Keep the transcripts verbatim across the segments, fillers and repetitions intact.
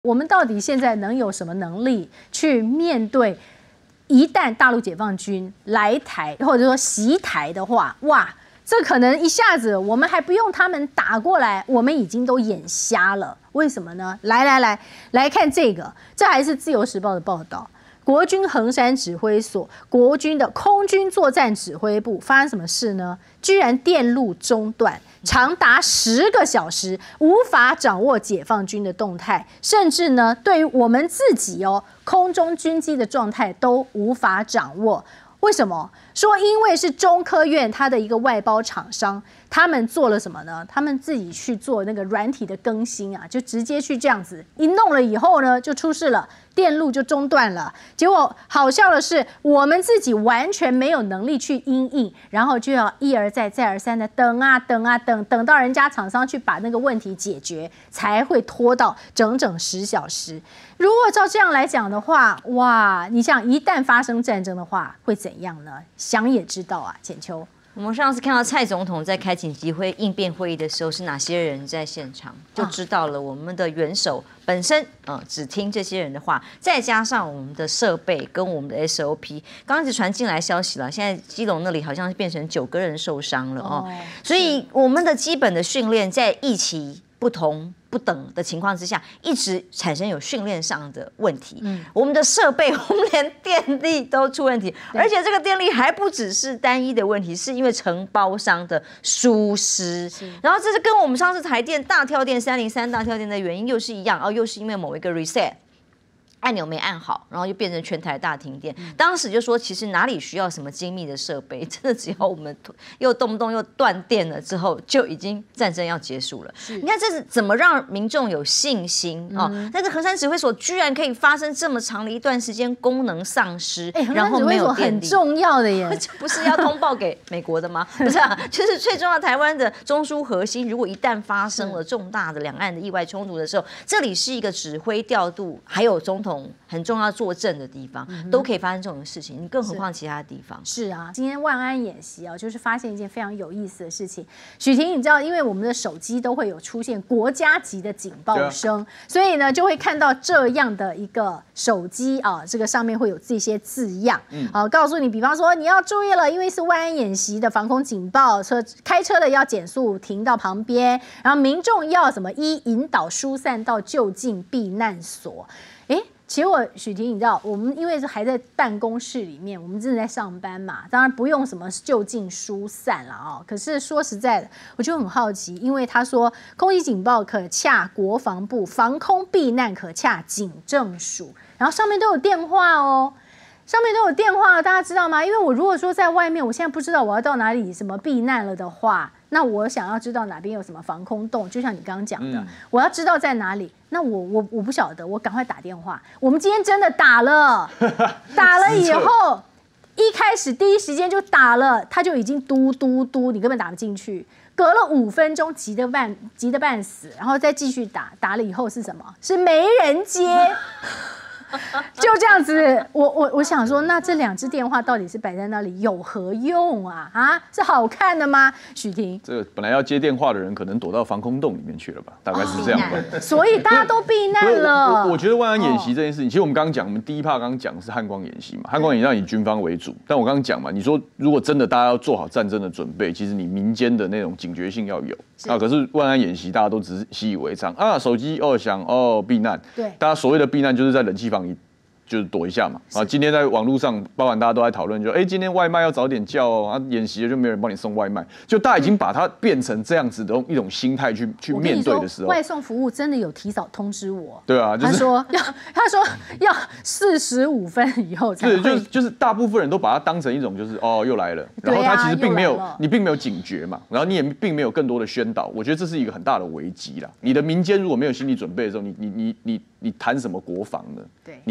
我们到底现在能有什么能力去面对？一旦大陆解放军来台或者说袭台的话，哇，这可能一下子我们还不用他们打过来，我们已经都眼瞎了。为什么呢？来来来，来看这个，这还是自由时报的报道。国军衡山指挥所、国军的空军作战指挥部发生什么事呢？居然电路中断，长达十个小时，无法掌握解放军的动态，甚至呢，对于我们自己哦，空中军机的状态都无法掌握。为什么？说因为是中科院它的一个外包厂商，他们做了什么呢？他们自己去做那个软体的更新啊，就直接去这样子一弄了以后呢，就出事了。电路就中断了，结果好笑的是，我们自己完全没有能力去因应，然后就要一而再、再而三的等啊等啊等，等到人家厂商去把那个问题解决，才会拖到整整十小时。如果照这样来讲的话，哇，你想一旦发生战争的话，会怎样呢？想也知道啊，浅秋。 我们上次看到蔡总统在开紧急会应变会议的时候，是哪些人在现场，就知道了我们的元首本身，嗯、呃，只听这些人的话，再加上我们的设备跟我们的 S O P， 刚刚一直传进来消息了，现在基隆那里好像是变成九个人受伤了哦，所以我们的基本的训练在疫情不同不等的情况之下，一直产生有训练上的问题。嗯，我们的设备，我们连电力都出问题，而且这个电力还不只是单一的问题，是因为承包商的疏失。然后这是跟我们上次台电大跳电三零三大跳电的原因又是一样，哦，又是因为某一个 reset。按钮没按好，然后就变成全台大停电。当时就说，其实哪里需要什么精密的设备，真的只要我们又动不动又断电了之后，就已经战争要结束了。你看这是怎么让民众有信心啊？嗯、但是衡山指挥所居然可以发生这么长的一段时间功能丧失， 欸、 然后没有电力， 很重要的耶， 这不是要通报给美国的吗？不是啊，就是最重要台湾的中枢核心，如果一旦发生了重大的两岸的意外冲突的时候，这里是一个指挥调度，还有总统。很重要坐镇的地方，嗯、都可以发生这种事情，你更何况其他地方？ 是啊，今天万安演习啊，就是发现一件非常有意思的事情。许婷，你知道，因为我们的手机都会有出现国家级的警报声，啊、所以呢，就会看到这样的一个手机啊，这个上面会有这些字样，嗯，啊，告诉你，比方说你要注意了，因为是万安演习的防空警报，车开车的要减速停到旁边，然后民众要什么一引导疏散到就近避难所，哎。其实我许婷，你知道，我们因为是还在办公室里面，我们真的在上班嘛，当然不用什么就近疏散了哦。可是说实在的，我就很好奇，因为他说空袭警报可洽国防部，防空避难可洽警政署，然后上面都有电话哦。上面都有电话，大家知道吗？因为我如果说在外面，我现在不知道我要到哪里什么避难了的话，那我想要知道哪边有什么防空洞，就像你刚刚讲的，嗯、我要知道在哪里。那我我我不晓得，我赶快打电话。我们今天真的打了，打了以后，一开始第一时间就打了，他就已经嘟嘟嘟，你根本打不进去。隔了五分钟，急得半急得半死，然后再继续打，打了以后是什么？是没人接。就这样子，我我我想说，那这两只电话到底是摆在那里有何用啊？啊，是好看的吗？许婷， 这个本来要接电话的人，可能躲到防空洞里面去了吧？大概是这样吧。 哦、所以大家都避难了。 我, 我觉得万安演习这件事情，其实我们刚刚讲，我们第一 part 刚刚讲的是汉光演习嘛，汉光演习要以军方为主。但我刚刚讲嘛，你说如果真的大家要做好战争的准备，其实你民间的那种警觉性要有啊。可是万安演习大家都只是习以为常啊，手机哦响哦避难，对，大家所谓的避难就是在冷气房里。就是躲一下嘛啊！今天在网络上，包含大家都在讨论，就哎、欸，今天外卖要早点叫哦，啊，演习了就没有人帮你送外卖，就大家已经把它变成这样子的一种心态去去面对的时候， 外送服务真的有提早通知我， 对啊，就是、 他说要他说要四十五分以后才会， 对，就是就是大部分人都把它当成一种就是哦又来了，然后他其实并没有、啊、你并没有警觉嘛，然后你也并没有更多的宣导，我觉得这是一个很大的危机啦。你的民间如果没有心理准备的时候，你你你你你谈什么国防呢？对，你真的觉得大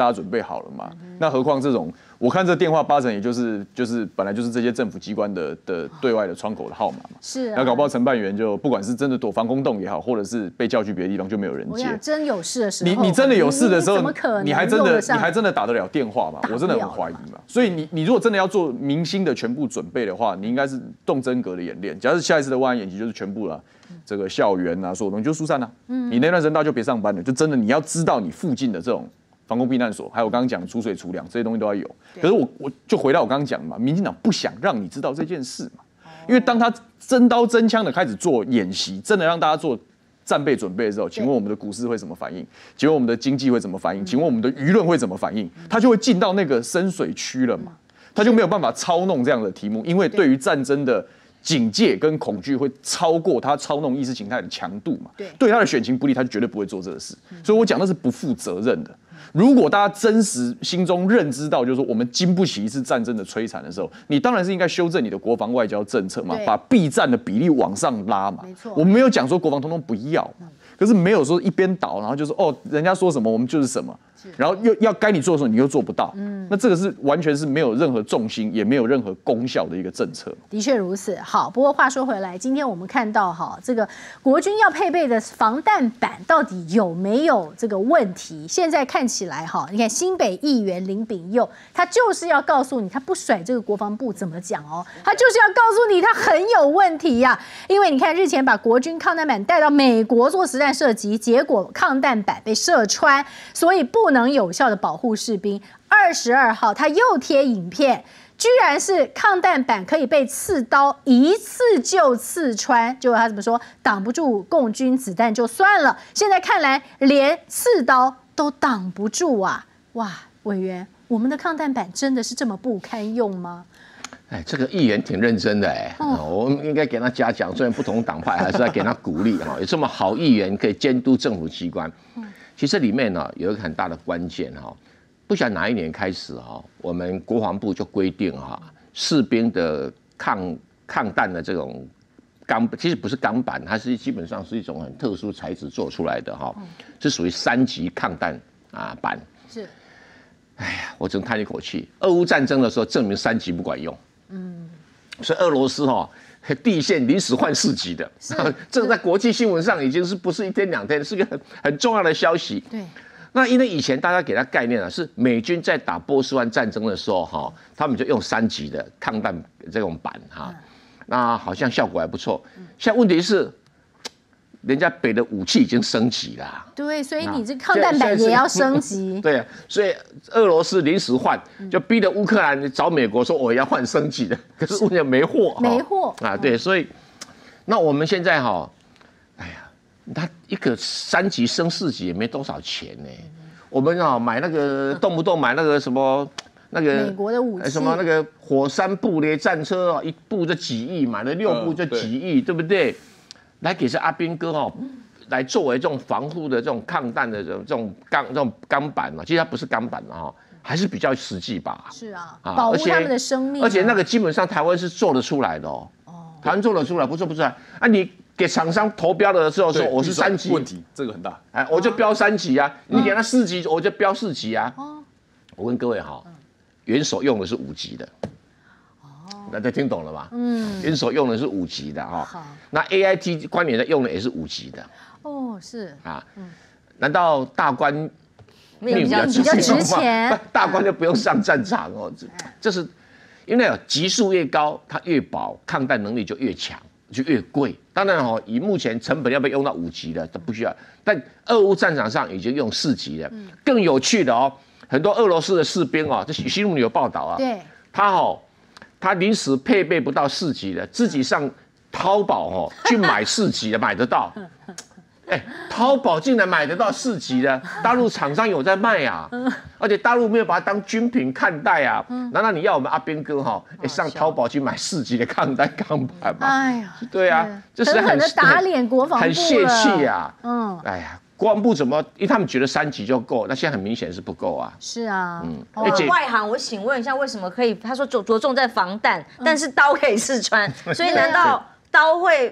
大家准备好了嘛。嗯、那何况这种，我看这电话八成也就是就是本来就是这些政府机关的的对外的窗口的号码嘛。 是、啊。 那搞不好承办员就不管是真的躲防空洞也好，或者是被叫去别的地方，就没有人接。 真有事的时候， 你你真的有事的时候， 你, 你, 你还真的你还真的打得了电话吗？我真的很怀疑嘛。所以你你如果真的要做明星的全部准备的话，你应该是动真格的演练。假如下一次的万安演习就是全部了。这个校园啊，所有东西就疏散啊。嗯，你那段时间大家就别上班了，就真的你要知道你附近的这种防空避难所，还有我刚刚讲的储水储粮这些东西都要有。可是我我就回到我刚刚讲嘛，民进党不想让你知道这件事嘛，因为当他真刀真枪的开始做演习，真的让大家做战备准备的时候，请问我们的股市会怎么反应？请问我们的经济会怎么反应？请问我们的舆论会怎么反应？他就会进到那个深水区了嘛，他就没有办法操弄这样的题目，因为对于战争的警戒跟恐惧会超过他操弄意识形态的强度嘛？对，对他的选情不利，他就绝对不会做这个事。所以我讲的是不负责任的。如果大家真实心中认知到，就是说我们经不起一次战争的摧残的时候，你当然是应该修正你的国防外交政策嘛，把避战的比例往上拉嘛。没错，我们没有讲说国防通通不要嘛，可是没有说一边倒，然后就说哦，人家说什么我们就是什么。然后又要该你做的时候，你又做不到，嗯，那这个是完全是没有任何重心，也没有任何功效的一个政策。 的确如此。好，不过话说回来，今天我们看到哈，这个国军要配备的防弹板到底有没有这个问题？现在看起来哈，你看新北议员林秉佑，他就是要告诉你，他不甩这个国防部怎么讲哦，他就是要告诉你他很有问题呀、啊。因为你看日前把国军抗弹板带到美国做实弹射击，结果抗弹板被射穿，所以不能有效的保护士兵。二十二号他又贴影片，居然是抗弹板可以被刺刀一次就刺穿，结果他怎么说？挡不住共军子弹就算了，现在看来连刺刀都挡不住啊！哇，委员，我们的抗弹板真的是这么不堪用吗？ 哎，这个议员挺认真的哎、欸，哦、我们应该给他嘉奖，虽然不同党派，还是要给他鼓励哈。有这么好议员可以监督政府机关，其实里面呢有一个很大的关键哈，不晓得哪一年开始哈，我们国防部就规定哈，士兵的抗抗弹的这种钢，其实不是钢板，它是基本上是一种很特殊材质做出来的哈，是属于三级抗弹啊板。是，哎呀，我真叹一口气，俄乌战争的时候证明三级不管用。嗯，所以俄罗斯哈地线临时换四级的，这个在国际新闻上已经是不是一天两天，是个很很重要的消息。对，那因为以前大家给他概念啊，是美军在打波斯湾战争的时候哈，他们就用三级的抗弹这种板哈，那好像效果还不错。现在问题是，人家北的武器已经升级了。对， 所以你这抗弹板也要升级。 对，所以俄罗斯临时换，就逼得乌克兰找美国说我要换升级的，可是问题没货， 没货啊。对，所以那我们现在哈，哎呀，他一个三级升四级也没多少钱呢。我们啊买那个动不动买那个什么那个美国的武器， 什么那个火山布列战车啊，一部就几亿，买了六部就几亿，对不对？来给这阿兵哥哦，来作为这种防护的这种抗弹的这种这种钢这种钢板嘛，其实它不是钢板啊，还是比较实际吧。 是啊，保护他们的生命。 而且那个基本上台湾是做得出来的哦。哦，台湾做得出来，不做不出来啊！你给厂商投标的时候说我是三级， 问题这个很大。 哎，我就标三级啊，你给他四级，我就标四级啊。哦，我问各位哈，元首用的是五级的。大家听懂了吧？嗯，元首用的是五级的哈，那 A I T 官员在用的也是五级的。哦，是啊，嗯，难道大官命比较值钱吗？大官就不用上战场哦，这这是因为级数越高，它越薄，抗弹能力就越强，就越贵。当然哦，以目前成本要不要用到五级的，它不需要。但俄乌战场上已经用四级了。更有趣的哦，很多俄罗斯的士兵哦，这新闻有报道啊，对，他哦。他临时配备不到四级的，自己上淘宝哦去买四级的，买得到。哎，淘宝竟然买得到四级的，大陆厂商有在卖啊，而且大陆没有把它当军品看待啊。难道你要我们阿兵哥哈上淘宝去买四级的抗弹钢板吗？哎呀，对啊，这是很打脸国防部了， 很泄气啊。嗯，哎呀。国防部怎么？因为他们觉得三级就够，那现在很明显是不够啊。 是啊，嗯。 而且外行，我请问一下，为什么可以？他说着着重在防弹，但是刀可以刺穿，所以难道刀会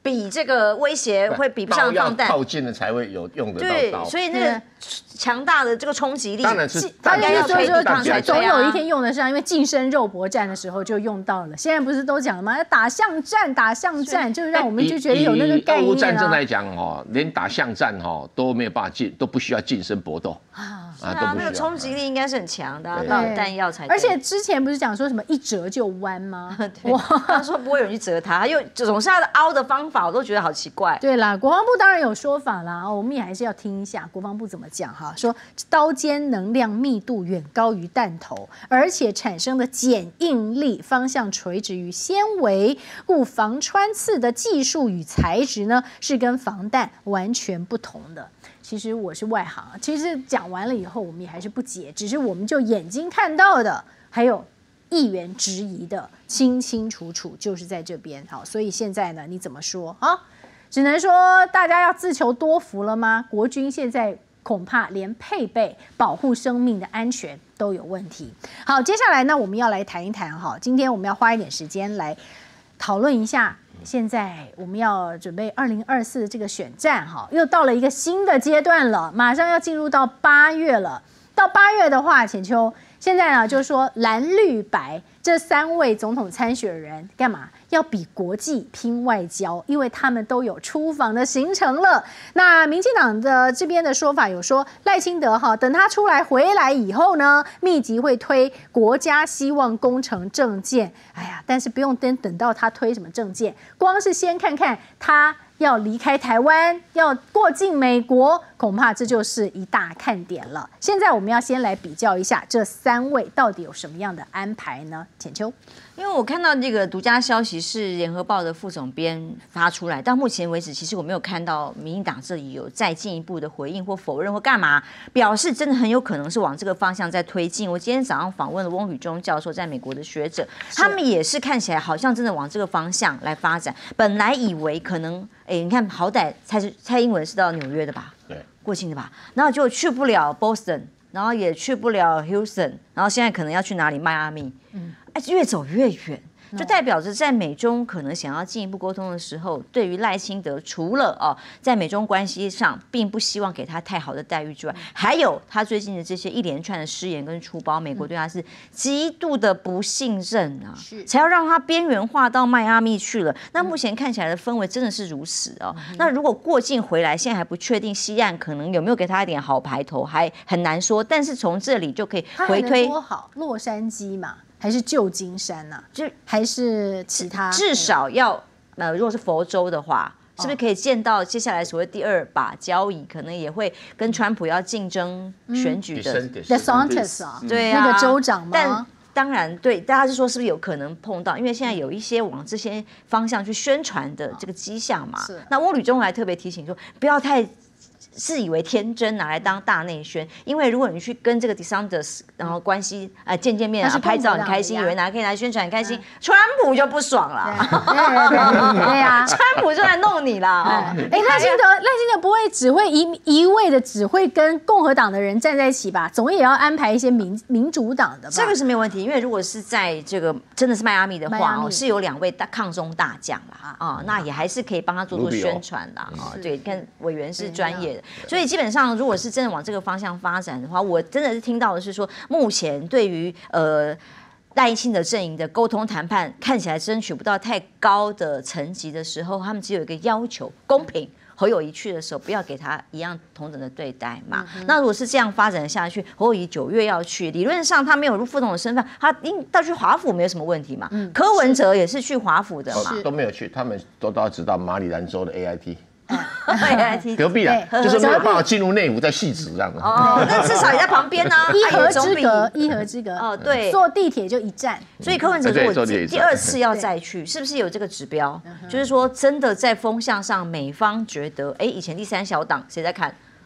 比这个威胁会比不上放弹， 靠近了才会有用得到刀。 对，所以那个强大的这个冲击力， 当然是大家就说说总有一天用得上，因为近身肉搏战的时候就用到了。现在不是都讲了吗？打巷战，打巷战，就让我们就觉得有那个概念啊。 以俄乌战争来讲哦，连打巷战哦都没有办法进，都不需要近身搏斗啊， 啊，那个冲击力应该是很强的，到弹药才。 而且之前不是讲说什么一折就弯吗？ 哇，他说不会有人去折它，他又总是他的凹的方法，我都觉得好奇怪。 对啦，国防部当然有说法啦，我们也还是要听一下国防部怎么讲哈。说刀尖能量密度远高于弹头，而且产生的剪应力方向垂直于纤维，故防穿刺的技术与材质呢是跟防弹完全不同的。其实我是外行，其实讲完了以后我们也还是不解，只是我们就眼睛看到的，还有议员质疑的清清楚楚，就是在这边。好，所以现在呢，你怎么说啊？只能说大家要自求多福了吗？国军现在恐怕连配备保护生命的安全都有问题。好，接下来呢，我们要来谈一谈哈，今天我们要花一点时间来讨论一下。现在我们要准备二零二四的这个选战哈，又到了一个新的阶段了，马上要进入到八月了。到八月的话，浅秋现在呢就是说蓝绿白这三位总统参选人干嘛？要比国际拼外交，因为他们都有出访的行程了。那民进党的这边的说法有说，赖清德哈，等他出来回来以后呢，密集会推国家希望工程政见。哎呀，但是不用等等到他推什么政见，光是先看看他要离开台湾，要过境美国，恐怕这就是一大看点了。现在我们要先来比较一下这三位到底有什么样的安排呢？浅秋。 因为我看到这个独家消息是联合报的副总编发出来，到目前为止，其实我没有看到民进党这里有再进一步的回应或否认或干嘛，表示真的很有可能是往这个方向在推进。我今天早上访问了翁宇中教授，在美国的学者，他们也是看起来好像真的往这个方向来发展。本来以为可能，哎，你看，好歹蔡蔡英文是到纽约的吧，对，过境的吧，然后就去不了 Boston， 然后也去不了 Houston， 然后现在可能要去哪里？迈阿密，嗯。哎，越走越远，就代表着在美中可能想要进一步沟通的时候，对于赖清德，除了哦，在美中关系上并不希望给他太好的待遇之外，还有他最近的这些一连串的失言跟出包，美国对他是极度的不信任啊，才要让他边缘化到迈阿密去了。那目前看起来的氛围真的是如此哦。那如果过境回来，现在还不确定西岸可能有没有给他一点好牌头，还很难说。但是从这里就可以回推， 多好，洛杉矶嘛。还是旧金山呐、啊，就还是其他， 至少要呃，如果是佛州的话，是不是可以见到接下来所谓第二把交椅，可能也会跟川普要竞争选举的 DeSantis 啊， 对啊， 那个州长吗？ 但当然，对大家是说是不是有可能碰到？因为现在有一些往这些方向去宣传的这个迹象嘛。那翁履中还特别提醒说，不要太。自以为天真拿来当大内宣，因为如果你去跟这个 DeSantis 然后关系呃见见面啊拍照很开心，以为拿可以来宣传很开心，川普就不爽了， 对呀， 川普就来弄你啦。 哎，赖清德赖清德不会只会一一味的只会跟共和党的人站在一起吧？总也要安排一些民民主党的吧？ 这个是没有问题，因为如果是在这个真的是迈阿密的话哦，是有两位大抗中大将啦啊，那也还是可以帮他做做宣传啦啊。对，跟委员是专业的。所以基本上，如果是真的往这个方向发展的话，我真的是听到的是说，目前对于呃赖清德阵营的沟通谈判，看起来争取不到太高的层级的时候，他们只有一个要求：公平。侯友宜去的时候，不要给他一样同等的对待嘛。嗯、那如果是这样发展下去，侯友宜九月要去，理论上他没有入副总的身份，他应到去华府没有什么问题嘛。嗯、柯文哲也是去华府的嘛， 都没有去，他们都都要知道马里兰州的 A I T。 隔壁啦，就是没有办法进入内湖，在汐止这样的。 哦，那至少也在旁边呢， 一河之隔，一河之隔。 哦，对， 坐地铁就一站。 所以柯文哲如果第二次要再去，是不是有这个指标？就是说，真的在风向上，美方觉得，哎，以前第三小党谁在看？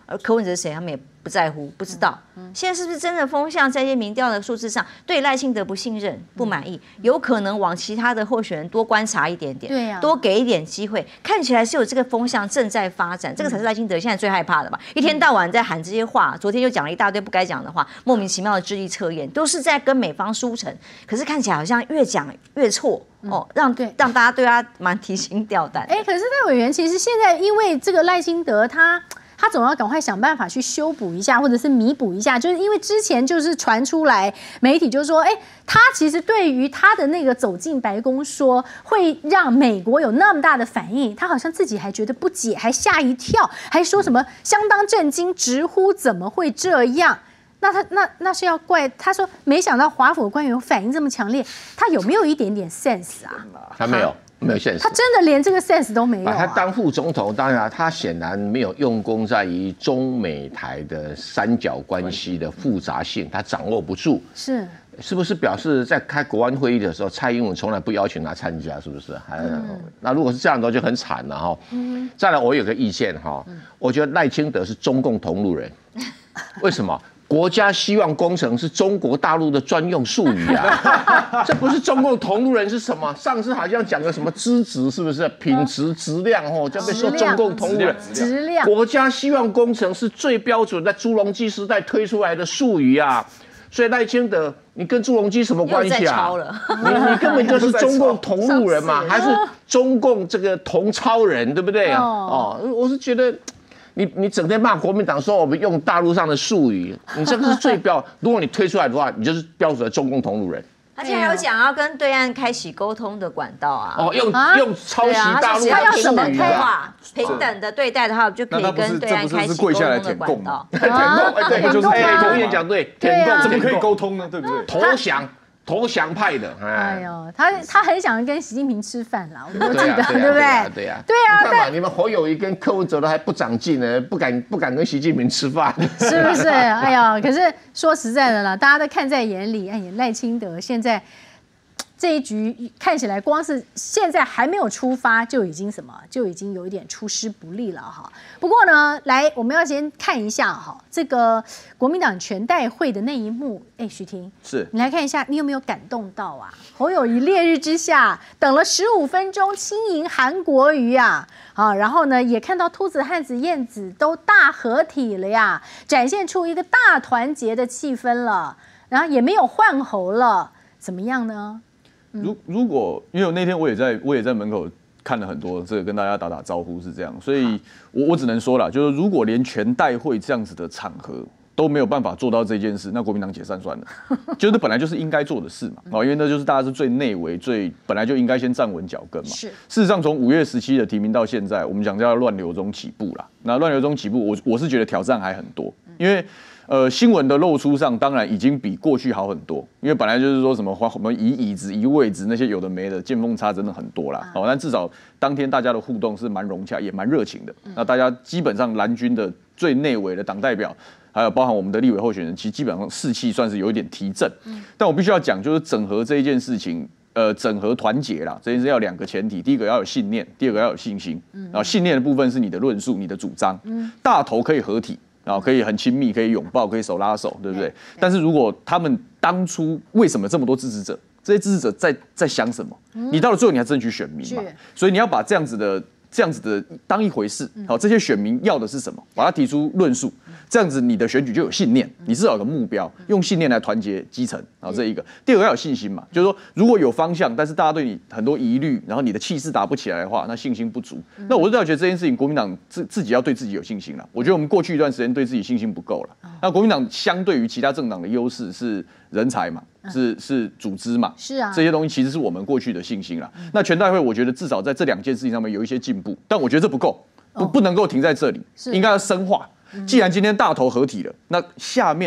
而柯文哲是谁，他们也不在乎，不知道。现在是不是真的风向在一些民调的数字上对赖清德不信任、不满意，有可能往其他的候选人多观察一点点， 对呀， 多给一点机会，看起来是有这个风向正在发展，这个才是赖清德现在最害怕的吧？一天到晚在喊这些话，昨天又讲了一大堆不该讲的话，莫名其妙的智力测验，都是在跟美方输诚，可是看起来好像越讲越错。哦，让对让大家对他蛮提心吊胆。 哎，可是戴委员，其实现在因为这个赖清德他。他总要赶快想办法去修补一下，或者是弥补一下，就是因为之前就是传出来，媒体就说，哎，他其实对于他的那个走进白宫说会让美国有那么大的反应，他好像自己还觉得不解，还吓一跳，还说什么相当震惊，直呼怎么会这样？那他那那是要怪他说，没想到华府官员反应这么强烈，他有没有一点点 sense 啊？ 他没有。没有现实， 他真的连这个 sense 都没有、啊。 把他当副总统，当然他显然没有用功在于中美台的三角关系的复杂性，他掌握不住。 是是不是表示在开国安会议的时候，蔡英文从来不邀请他参加？是不是？还、嗯、那如果是这样的话，就很惨了哈。嗯、再来，我有个意见哈，嗯、我觉得赖清德是中共同路人，为什么？国家希望工程是中国大陆的专用术语啊，这不是中共同路人是什么？上次好像讲个什么资质，是不是品质质量哦？就被说中共同路人。 质量。国家希望工程是最标准在朱镕基时代推出来的术语啊，所以赖清德，你跟朱镕基什么关系啊？你你根本就是中共同路人嘛，还是中共这个同超人，对不对啊？哦，我是觉得。你你整天骂国民党说我们用大陆上的术语，你这个是最标。如果你推出来的话，你就是标准的中共同路人。 而且还有讲要跟对岸开启沟通的管道啊。 哦，用用抄袭大陆的术语啊，平等的对待的话，就可以跟对岸开启沟通的管道。 舔共，对，就是同一点讲对，舔共怎么可以沟通呢？对不对？ 投降。投降派的， 哎呦，他他很想跟习近平吃饭啦，我们都记得，对不对？ 对呀，对呀， 对啊。 看嘛，你们侯友宜跟柯文哲都还不长进呢，不敢不敢跟习近平吃饭， 是不是？哎呀，可是说实在的啦，大家都看在眼里。哎呀，赖清德现在这一局看起来，光是现在还没有出发，就已经什么，就已经有一点出师不利了哈。不过呢，来，我们要先看一下哈，这个国民党全代会的那一幕。哎，徐婷， 是你来看一下，你有没有感动到啊？侯友宜烈日之下等了十五分钟，亲迎韩国瑜啊，啊，然后呢，也看到秃子、汉子、燕子都大合体了呀，展现出一个大团结的气氛了，然后也没有换侯了，怎么样呢？ 如如果因为我那天我也在我也在门口看了很多，这个跟大家打打招呼是这样，所以我我只能说啦，就是如果连全代会这样子的场合都没有办法做到这件事，那国民党解散算了，就是本来就是应该做的事嘛，哦，因为那就是大家是最内围最本来就应该先站稳脚跟嘛。是，事实上从五月十七的提名到现在，我们讲叫乱流中起步啦。那乱流中起步，我我是觉得挑战还很多，因为。呃，新闻的露出上当然已经比过去好很多，因为本来就是说什么什么移椅子、移位置那些有的没的，见缝插针的很多啦。好、哦，但至少当天大家的互动是蛮融洽，也蛮热情的。那大家基本上蓝军的最内围的党代表，还有包含我们的立委候选人，其实基本上士气算是有一点提振。但我必须要讲，就是整合这一件事情。呃，整合团结啦，这件事要两个前提，第一个要有信念，第二个要有信心。然后信念的部分是你的论述、你的主张，大头可以合体。然后可以很亲密，可以拥抱，可以手拉手，对不对？但是如果他们当初为什么这么多支持者？这些支持者在在想什么？你到了最后你还争取选民嘛？所以你要把这样子的这样子的当一回事。好，这些选民要的是什么？把它提出论述，这样子你的选举就有信念，你至少有个目标，用信念来团结基层。好，这一个。第二个要有信心嘛，就是说如果有方向，但是大家对你很多疑虑，然后你的气势打不起来的话，那信心不足。那我就觉得这件事情，国民党自自己要对自己有信心了。我觉得我们过去一段时间对自己信心不够了。那国民党相对于其他政党的优势是人才嘛，是是组织嘛， 是啊， 这些东西其实是我们过去的信心啦。那全代会我觉得至少在这两件事情上面有一些进步，但我觉得这不够，不不能够停在这里，应该要深化。既然今天大头合体了，那下面的人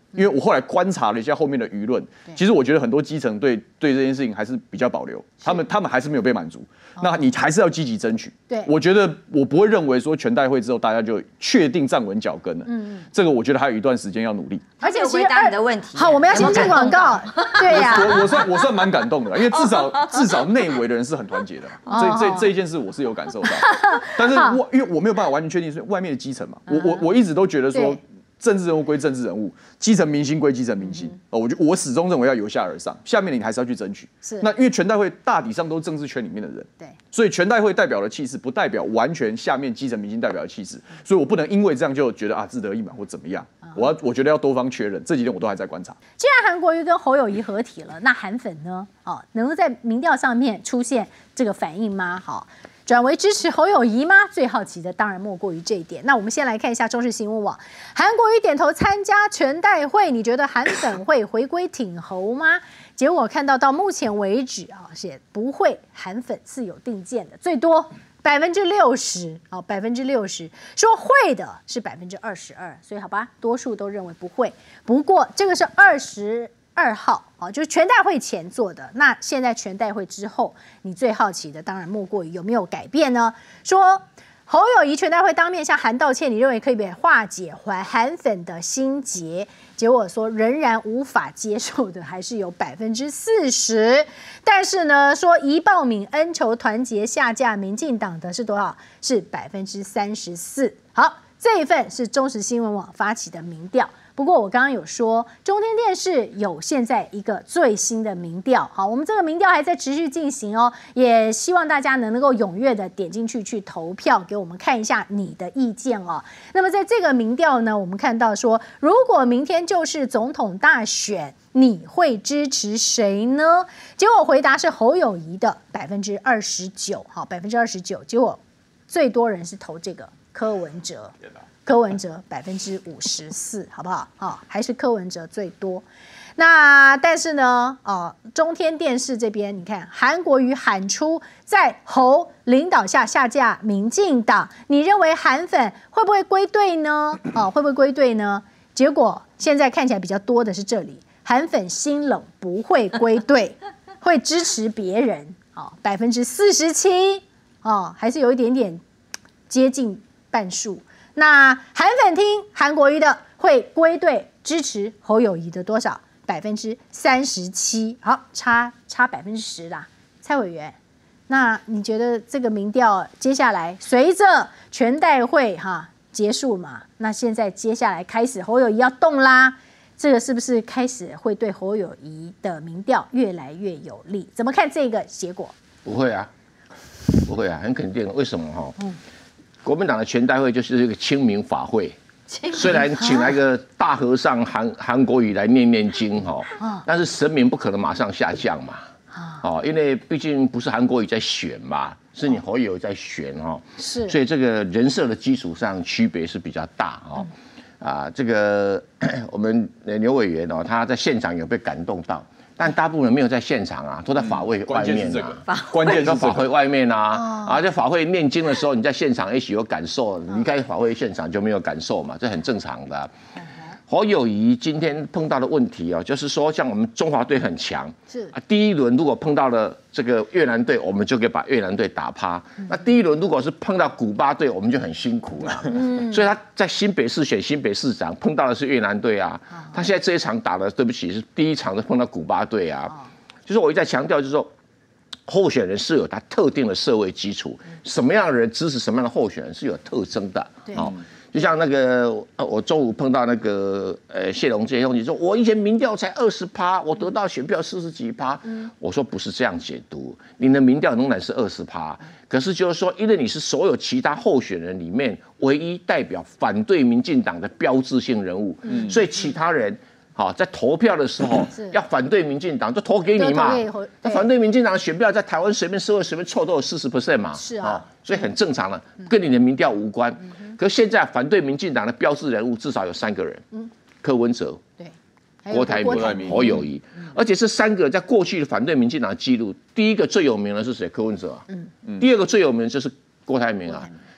因为我后来观察了一下后面的舆论，其实我觉得很多基层对对这件事情还是比较保留，他们他们还是没有被满足。那你还是要积极争取。 对， 我觉得我不会认为说全代会之后大家就确定站稳脚跟了。嗯，这个我觉得还有一段时间要努力。 而且回答你的问题。 好，我们要先进广告。对呀， 我我算我算蛮感动的，因为至少至少内围的人是很团结的。这这这一件事我是有感受到，但是我因为我没有办法完全确定是外面的基层嘛，我我我一直都觉得说。政治人物归政治人物，基层明星归基层明星。嗯、哦，我就我始终认为要由下而上，下面你还是要去争取。 是。 那因为全代会大体上都是政治圈里面的人， 对， 所以全代会代表的气势不代表完全下面基层明星代表的气势，所以我不能因为这样就觉得啊自得意满或怎么样。嗯、我要我觉得要多方确认，这几天我都还在观察。 既然韩国瑜跟侯友宜合体了，那韩粉呢？哦，能够在民调上面出现这个反应吗？好。转为支持侯友宜吗？最好奇的当然莫过于这一点。那我们先来看一下中视新闻网，韩国瑜点头参加全代会，你觉得韩粉会回归挺侯吗？结果看到到目前为止啊，是不会，韩粉是有定见的，最多百分之六十啊，百分之六十说会的是百分之二十二，所以好吧，多数都认为不会。不过这个是二十。二号啊，就是全代会前做的。那现在全代会之后，你最好奇的当然莫过于有没有改变呢？说侯友宜全代会当面向韩道歉，你认为可以化解韩粉的心结？结果说仍然无法接受的还是有百分之四十。但是呢，说宜报敏恩仇团结下架民进党的是多少？是百分之三十四。好，这一份是中时新闻网发起的民调。不过我刚刚有说，中天电视有现在一个最新的民调，好，我们这个民调还在持续进行哦，也希望大家能能够踊跃的点进去去投票，给我们看一下你的意见哦。那么在这个民调呢，我们看到说，如果明天就是总统大选，你会支持谁呢？结果回答是侯友宜的百分之二十九，好，百分之二十九，结果最多人是投这个柯文哲。柯文哲百分之五十四，好不好？哦，还是柯文哲最多。那但是呢，哦，中天电视这边，你看韩国瑜喊出在侯领导下下架民进党，你认为韩粉会不会归队呢？哦，会不会归队呢？结果现在看起来比较多的是这里，韩粉心冷，不会归队，会支持别人。哦，百分之四十七，哦，还是有一点点接近半数。那韩粉听韩国瑜的会归队支持侯友宜的多少？百分之三十七，好，差差百分之十啦。蔡委员，那你觉得这个民调接下来随着全代会哈结束嘛？那现在接下来开始侯友宜要动啦，这个是不是开始会对侯友宜的民调越来越有利？怎么看这个结果？ 不会啊，不会啊，很肯定。为什么哈？嗯。国民党的全代会就是一个清明法会，虽然请来个大和尚韩韩国瑜来念念经哈，但是神明不可能马上下降嘛，哦，因为毕竟不是韩国瑜在选嘛，是你侯友宜在选哈， 是， 所以这个人设的基础上区别是比较大哦，啊，这个我们刘委员哦，他在现场有被感动到。但大部分人没有在现场啊，都在法会外面啊。 关键是这个， 法会外面啊，啊，在法会念经的时候，你在现场也许有感受，离开法会现场就没有感受嘛，这很正常的、啊。侯友宜今天碰到的问题哦，就是说像我们中华队很强， 是啊，第一轮如果碰到了这个越南队，我们就可以把越南队打趴。嗯、那第一轮如果是碰到古巴队，我们就很辛苦了。嗯、所以他在新北市选新北市长，碰到的是越南队啊。嗯、他现在这一场打的，对不起，是第一场是碰到古巴队啊。哦、就是我一再强调，就是说候选人是有他特定的社会基础，嗯、什么样的人支持什么样的候选人是有特征的。哦就像那个，我中午碰到那个，呃，谢龙介兄弟说，我以前民调才二十趴，我得到选票四十几趴。嗯、我说不是这样解读，你的民调仍然是二十趴，可是就是说，因为你是所有其他候选人里面唯一代表反对民进党的标志性人物，嗯、所以其他人。好，在投票的时候要反对民进党，就投给你嘛。那反对民进党的选票在台湾随便社会随便凑都有四十 percent 嘛。 是啊， 所以很正常了，跟你的民调无关。可是现在反对民进党的标志人物至少有三个人，柯文哲、 对， 郭台铭、侯友宜，而且这三个在过去的反对民进党的记录，第一个最有名的是谁？柯文哲啊。第二个最有名的就是郭台铭啊。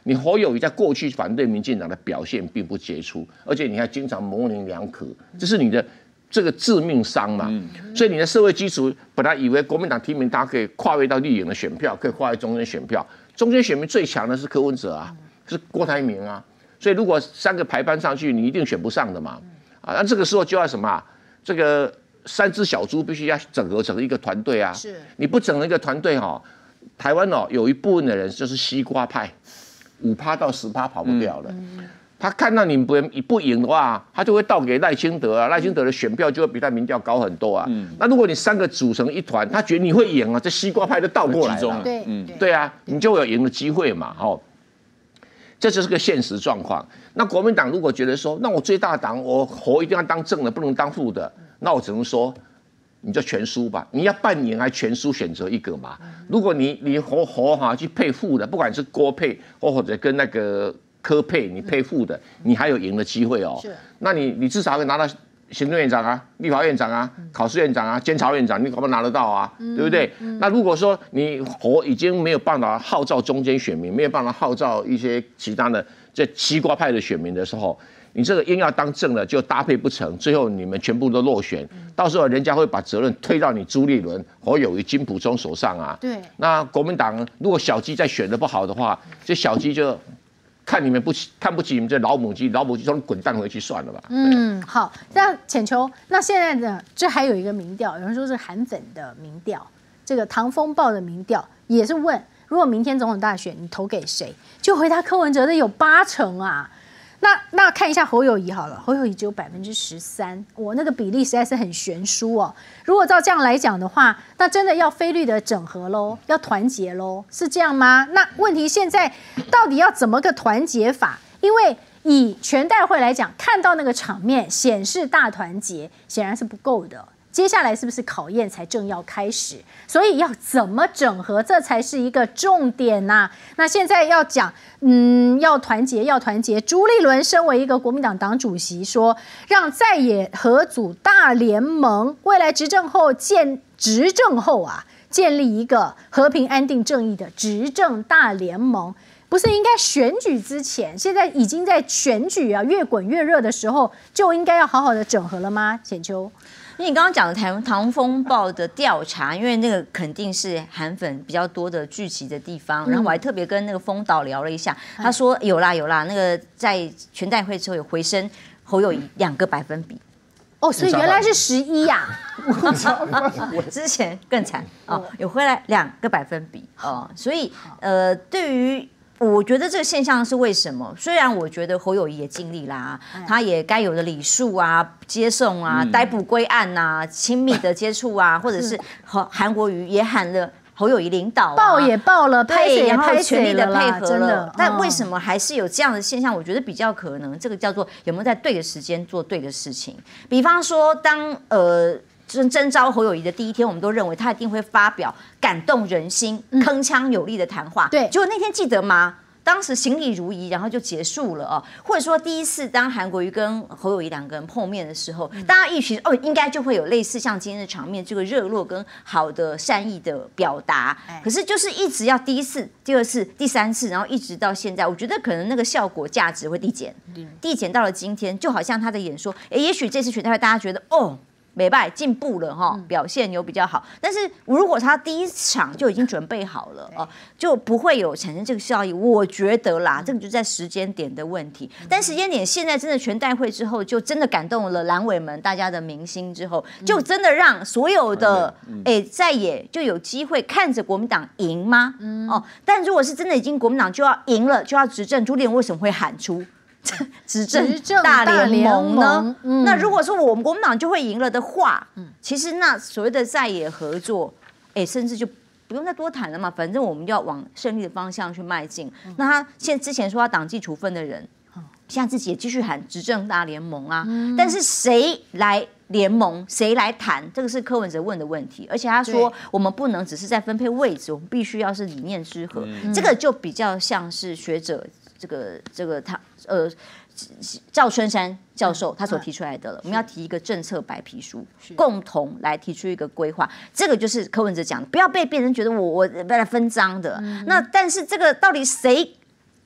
你侯友宜在过去反对民进党的表现并不杰出，而且你还经常模棱两可，这是你的这个致命伤嘛。嗯、所以你的社会基础本来以为国民党提名他可以跨越到绿营的选票，可以跨越中间选票，中间选民最强的是柯文哲啊，是郭台铭啊。所以如果三个排班上去，你一定选不上的嘛。啊，那这个时候就要什么、啊？这个三只小猪必须要整合成一个团队啊。是，你不整合一个团队哈，台湾哦有一部分的人就是西瓜派，五趴到十趴跑不掉了。嗯、他看到你不不赢的话，他就会倒给赖清德啊，赖清德的选票就会比他民调高很多啊。嗯、那如果你三个组成一团，他觉得你会赢啊，这西瓜派就倒过来了。 对，嗯， 对啊，你就会有赢的机会嘛，哦。这就是个现实状况。那国民党如果觉得说，那我最大党，我侯一定要当正的，不能当副的，那我只能说，你就全输吧。你要半赢还全输，选择一个嘛。如果你你侯侯哈去配副的，不管是郭配或者跟那个柯配，你配副的，你还有赢的机会哦。是，那你你至少可以拿到行政院长啊、立法院长啊、考试院长啊、监察院长，你可不可以拿得到啊？嗯、对不对？嗯、那如果说你侯已经没有办法号召中间选民，没有办法号召一些其他的这西瓜派的选民的时候，你这个硬要当正的就搭配不成，最后你们全部都落选，嗯、到时候人家会把责任推到你朱立伦、侯友宜、金溥中手上啊。对。那国民党如果小鸡再选得不好的话，这小鸡就。看你们不起，看不起你们这老母鸡，老母鸡说滚蛋回去算了吧。 嗯，好，那浅秋，那现在呢？这还有一个民调，有人说是韩粉的民调，这个唐风暴的民调也是问，如果明天总统大选，你投给谁？就回答柯文哲的有八成啊。那那看一下侯友宜好了，侯友宜只有百分之十三，我那个比例实在是很悬殊哦。如果照这样来讲的话，那真的要非绿的整合喽，要团结喽，是这样吗？那问题现在到底要怎么个团结法？因为以全代会来讲，看到那个场面显示大团结，显然是不够的。接下来是不是考验才正要开始？所以要怎么整合，这才是一个重点呐、啊。那现在要讲，嗯，要团结，要团结。朱立伦身为一个国民党党主席说，让在野合组大联盟，未来执政后建执政后啊，建立一个和平安定正义的执政大联盟。不是应该选举之前，现在已经在选举啊越滚越热的时候，就应该要好好的整合了吗？浅秋。 因为你刚刚讲的台唐风暴的调查，因为那个肯定是韩粉比较多的聚集的地方，嗯、然后我还特别跟那个风导聊了一下，嗯、他说有啦有啦，那个在全代会之后有回升侯友宜两个百分比。 哦，所以原来是十一呀， 我之前更惨哦，有回来两个百分比哦，所以呃，对于。我觉得这个现象是为什么？虽然我觉得侯友宜也尽力啦，他也该有的礼数啊、接送啊、逮捕归案啊、亲密的接触啊，或者是韩国瑜也喊了侯友宜领导、啊， 报也报了，拍也拍全力的配合了。 了但为什么还是有这样的现象？我觉得比较可能，这个叫做有没有在对的时间做对的事情。比方说，当呃。征征召侯友宜的第一天，我们都认为他一定会发表感动人心、嗯、铿锵有力的谈话。对，结果那天记得吗？当时行礼如仪，然后就结束了哦。或者说，第一次当韩国瑜跟侯友宜两个人碰面的时候，嗯、大家预期哦，应该就会有类似像今天的场面，这个热络跟好的善意的表达。哎、可是就是一直要第一次、第二次、第三次，然后一直到现在，我觉得可能那个效果价值会递减，嗯、递减到了今天，就好像他的演说，哎，也许这次全代会大家觉得哦。没败进步了哈，表现有比较好，但是如果他第一场就已经准备好了哦，就不会有产生这个效益。我觉得啦，这个就在时间点的问题。但时间点现在真的全代会之后，就真的感动了蓝委们大家的民心之后，就真的让所有的哎在野就有机会看着国民党赢吗？哦，但如果是真的已经国民党就要赢了，就要执政，朱立伦为什么会喊出？执政大联盟呢？嗯、那如果说我们国民党就会赢了的话，嗯、其实那所谓的在野合作，哎，甚至就不用再多谈了嘛。反正我们要往胜利的方向去迈进。嗯、那他现之前说他党纪处分的人，嗯、现在自己也继续喊执政大联盟啊。嗯、但是谁来联盟，谁来谈？这个是柯文哲问的问题。而且他说，我们不能只是在分配位置，我们必须要是理念之合。嗯、这个就比较像是学者。这个这个他呃赵春山教授他所提出来的了，我们要提一个政策白皮书，共同来提出一个规划。这个就是柯文哲讲的，不要被别人觉得我我被来分赃的。嗯、那但是这个到底谁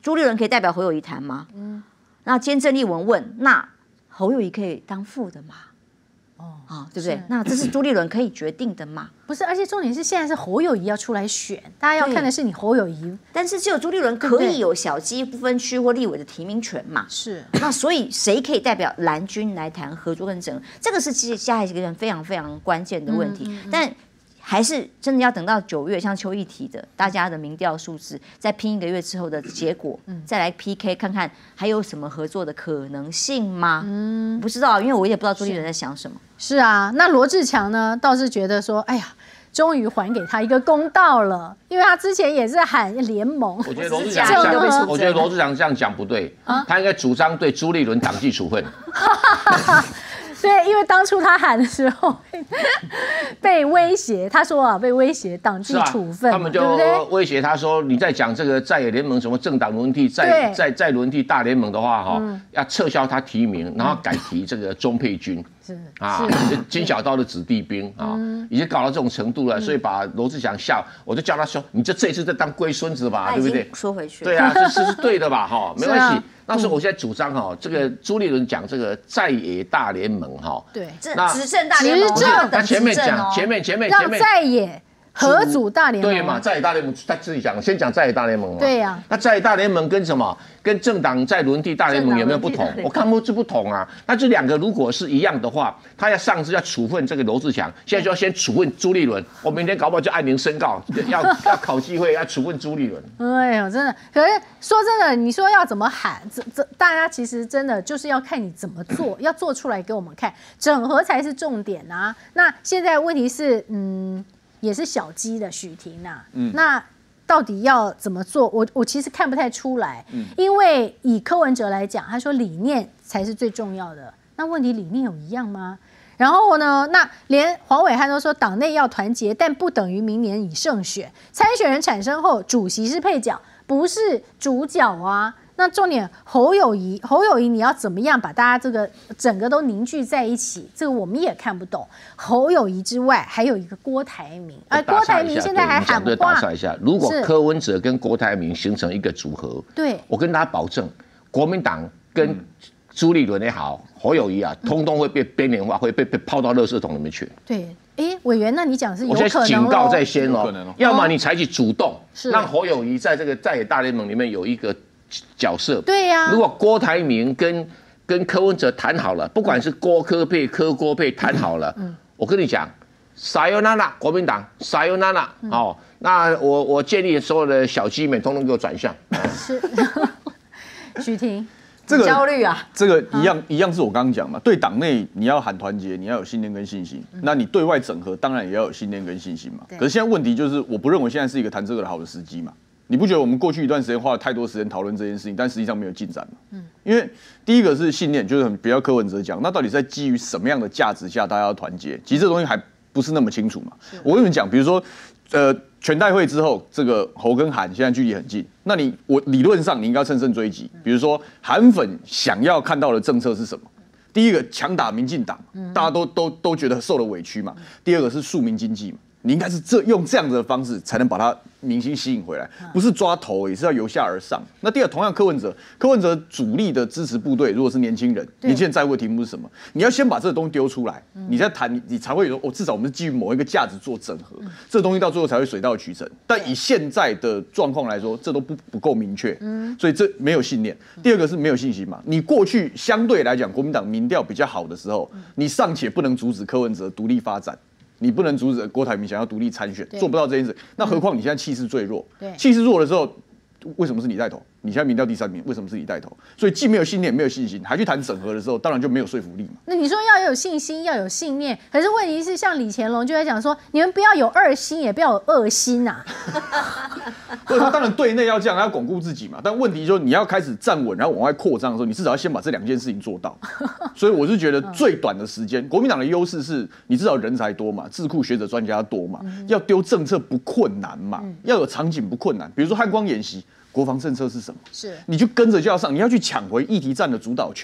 朱立伦可以代表侯友宜谈吗？嗯，那今天郑丽文问，那侯友宜可以当副的吗？哦，啊，对不对？那这是朱立伦可以决定的吗？ 不是，而且重点是现在是侯友宜要出来选，大家要看的是你侯友宜， 但是只有朱立伦可以有小鸡不分区或立委的提名权嘛？ 是。 那所以谁可以代表蓝军来谈合作跟整合？这个是接下来一个人非常非常关键的问题，嗯嗯嗯但。还是真的要等到九月，像邱毅提的，大家的民调数字，再拼一个月之后的结果，嗯、再来 P K 看看还有什么合作的可能性吗？嗯，不知道，因为我也不知道朱立伦在想什么。 是啊，那罗志强呢，倒是觉得说，哎呀，终于还给他一个公道了，因为他之前也是喊联盟。 我觉得罗志祥这样，我觉得罗志祥这样讲不对，啊、他应该主张对朱立伦党纪处分。 对，因为当初他喊的时候被威胁，他说啊，被威胁党纪处分、啊， 他们就威胁他说，你再讲这个在野联盟什么政党轮替，再再再轮替大联盟的话，哈、嗯，要撤销他提名，然后改提这个钟佩君。是啊，金小刀的子弟兵啊，嗯、已经搞到这种程度了，所以把罗志祥笑，我就叫他说，你这这一次在当龟孙子吧，对不对？ 说回去， 对啊，这是是对的吧？哈，没关系。那是我现在主张哈，这个朱立伦讲这个在野大联盟哈， 对， 那执政大联盟， 他前面讲前面前面前面让在野合组大联盟， 对嘛？在野大联盟他自己讲，先讲在野大联盟嘛。 对呀， 那在野大联盟跟什么？跟政党在轮替大联盟有没有不同？我看不出不同啊。那这两个如果是一样的话，他要上次要处分这个罗志祥，现在就要先处分朱立伦。我明天搞不好就按铃申告，要要考机会要处分朱立伦。 哎呦，真的。可是说真的，你说要怎么喊，这这大家其实真的就是要看你怎么做，要做出来给我们看，整合才是重点啊。那现在问题是，嗯，也是小鸡的许婷啊，嗯，那。到底要怎么做？我我其实看不太出来，嗯、因为以柯文哲来讲，他说理念才是最重要的。那问题理念有一样吗？然后呢？那连黄伟汉都说党内要团结，但不等于明年以胜选。参选人产生后，主席是配角，不是主角啊。那重点侯友宜，侯友宜你要怎么样把大家这个整个都凝聚在一起？这个我们也看不懂。侯友宜之外，还有一个郭台铭，而郭台铭现在还喊话。 打岔一下，如果柯文哲跟郭台铭形成一个组合， 对， 我跟大家保证，国民党跟朱立伦也好，侯友宜啊，通通会被边缘化，会被被抛到垃圾桶里面去。 对。哎，委员，那你讲是有可能？ 我现在警告在先哦，要么你采取主动，让侯友宜在这个在野大联盟里面有一个角色。 对呀、啊。如果郭台铭跟跟柯文哲谈好了，不管是郭柯配、柯郭配谈好了，嗯，我跟你讲，撒尤娜娜，国民党撒尤娜娜，哦，那我我建议所有的小鸡们通通给我转向。 是，许婷。 这个焦虑啊， 这个一样、啊、一样是我刚刚讲嘛，对党内你要喊团结，你要有信念跟信心，嗯、那你对外整合当然也要有信念跟信心嘛。可是现在问题就是，我不认为现在是一个谈这个的好的时机嘛。你不觉得我们过去一段时间花了太多时间讨论这件事情，但实际上没有进展嘛？嗯，因为第一个是信念，就是很比较柯文哲讲，那到底在基于什么样的价值下大家要团结？其实这东西还不是那么清楚嘛。我跟你们讲，比如说，呃。全代会之后，这个侯跟韩现在距离很近，那你我理论上你应该乘胜追击。比如说韩粉想要看到的政策是什么？第一个强打民进党，大家都都都觉得受了委屈嘛。第二个是庶民经济嘛，你应该是这用这样子的方式才能把他明星吸引回来，不是抓头，也是要由下而上。那第二，同样柯文哲，柯文哲主力的支持部队如果是年轻人，年轻人在乎的题目是什么？你要先把这个东西丢出来，你再谈，你才会有哦，至少我们是基于某一个价值做整合，这个东西到最后才会水到渠成。但以现在的状况来说，这都不不够明确，所以这没有信念。第二个是没有信心嘛，你过去相对来讲国民党民调比较好的时候，你尚且不能阻止柯文哲独立发展。你不能阻止郭台铭想要独立参选，做不到这件事。那何况你现在气势最弱，气势弱的时候，为什么是你带头？你现在民调第三名，为什么是你带头？所以既没有信念，没有信心，还去谈整合的时候，当然就没有说服力嘛。 那你说要有信心，要有信念，可是问题是，像李乾隆就在讲说，你们不要有二心，也不要有恶心啊。 对，他当然对内要这样，要巩固自己嘛。但问题就是你要开始站稳，然后往外扩张的时候，你至少要先把这两件事情做到。所以我是觉得最短的时间，国民党的优势是你至少人才多嘛，智库学者专家多嘛，嗯、要丢政策不困难嘛，嗯、要有场景不困难。比如说汉光演习。国防政策是什么？ 是， 你就跟着就要上，你要去抢回议题战的主导权，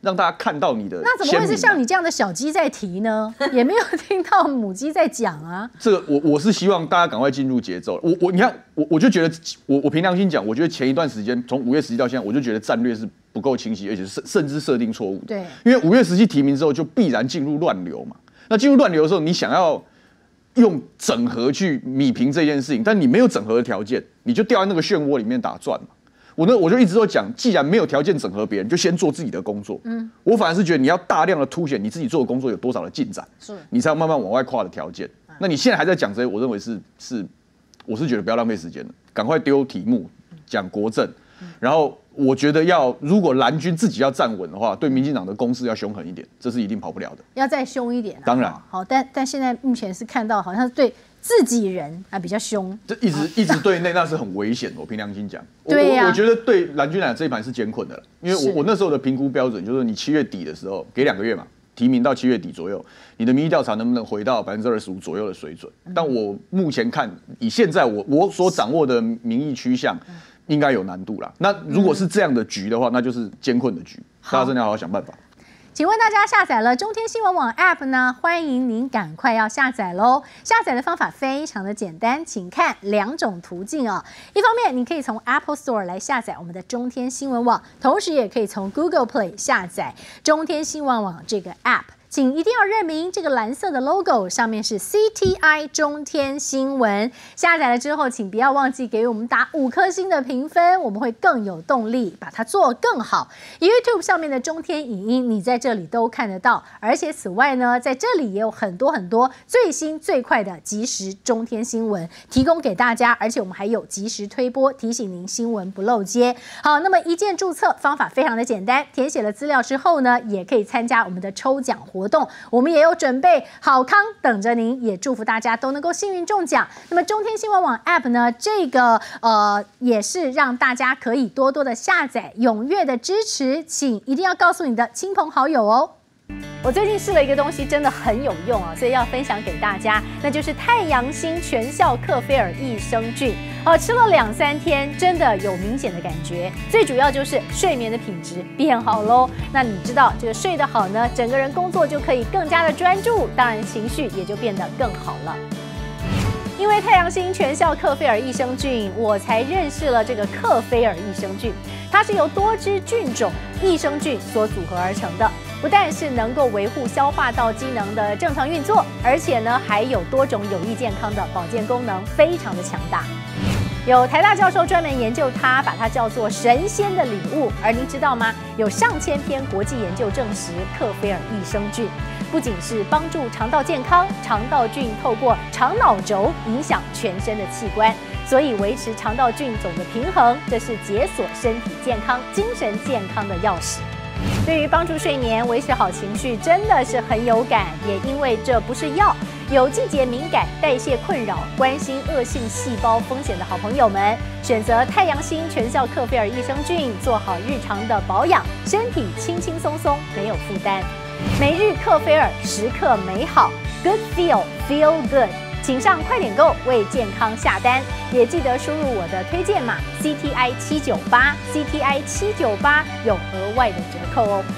让大家看到你的。 那怎么会是像你这样的小鸡在提呢？也没有听到母鸡在讲啊。 这个我我是希望大家赶快进入节奏。我我你看我我就觉得我我凭良心讲，我觉得前一段时间从五月十七到现在，我就觉得战略是不够清晰，而且甚甚至设定错误。 对， 因为五月十七提名之后，就必然进入乱流嘛。那进入乱流的时候，你想要用整合去弭平这件事情，但你没有整合的条件，你就掉在那个漩涡里面打转嘛。我呢，我就一直都讲，既然没有条件整合别人，就先做自己的工作。嗯，我反而是觉得你要大量的凸显你自己做的工作有多少的进展，是，你才有慢慢往外跨的条件。嗯、那你现在还在讲这些，我认为是是，我是觉得不要浪费时间了，赶快丢题目讲国政，嗯、然后我觉得要如果蓝军自己要站稳的话，对民进党的攻势要凶狠一点，这是一定跑不了的， 要再凶一点、啊。 当然， 好，但但现在目前是看到好像是对。自己人啊比较凶， 这一直、啊、一直对内那是很危险的。我凭良心讲， 对呀、啊， 我觉得对蓝军来讲这一盘是艰困的了，因为我我那时候的评估标准就是你七月底的时候给两个月嘛，提名到七月底左右，你的民意调查能不能回到百分之二十五左右的水准？嗯、但我目前看，以现在我我所掌握的民意趋向，应该有难度啦。那如果是这样的局的话，那就是艰困的局，大家真的要好好想办法。 请问大家下载了中天新闻网 App 呢？欢迎您赶快要下载喽！下载的方法非常的简单，请看两种途径哦。一方面，你可以从 Apple Store 来下载我们的中天新闻网，同时也可以从 Google Play 下载中天新闻网这个 App。请一定要认明这个蓝色的 logo， 上面是 C T I 中天新闻。下载了之后，请不要忘记给我们打五颗星的评分，我们会更有动力把它做更好。YouTube 上面的中天影音，你在这里都看得到。而且此外呢，在这里也有很多很多最新最快的即时中天新闻提供给大家，而且我们还有即时推播，提醒您新闻不漏接。好，那么一键注册方法非常的简单，填写了资料之后呢，也可以参加我们的抽奖活动。活动，我们也有准备好康等着您，也祝福大家都能够幸运中奖。那么中天新闻网 App 呢，这个呃也是让大家可以多多的下载，踊跃的支持，请一定要告诉你的亲朋好友哦。我最近试了一个东西，真的很有用啊，所以要分享给大家，那就是太阳星全效克菲尔益生菌。呃，吃了两三天，真的有明显的感觉。最主要就是睡眠的品质变好喽。那你知道这个睡得好呢，整个人工作就可以更加的专注，当然情绪也就变得更好了。因为太阳星全效克菲尔益生菌，我才认识了这个克菲尔益生菌。它是由多支菌种益生菌所组合而成的，不但是能够维护消化道机能的正常运作，而且呢还有多种有益健康的保健功能，非常的强大。有台大教授专门研究它，把它叫做神仙的礼物。而您知道吗？有上千篇国际研究证实，克菲尔益生菌不仅是帮助肠道健康，肠道菌透过肠脑轴影响全身的器官，所以维持肠道菌种的平衡，这是解锁身体健康、精神健康的钥匙。对于帮助睡眠、维持好情绪，真的是很有感。也因为这不是药，有季节敏感、代谢困扰、关心恶性细胞风险的好朋友们，选择太阳星全效克菲尔益生菌，做好日常的保养，身体轻轻松松，没有负担。每日克菲尔，时刻美好 ，Good Feel Feel Good。请上快点购为健康下单，也记得输入我的推荐码 C T I 七九八 C T I 七九八，有额外的折扣哦。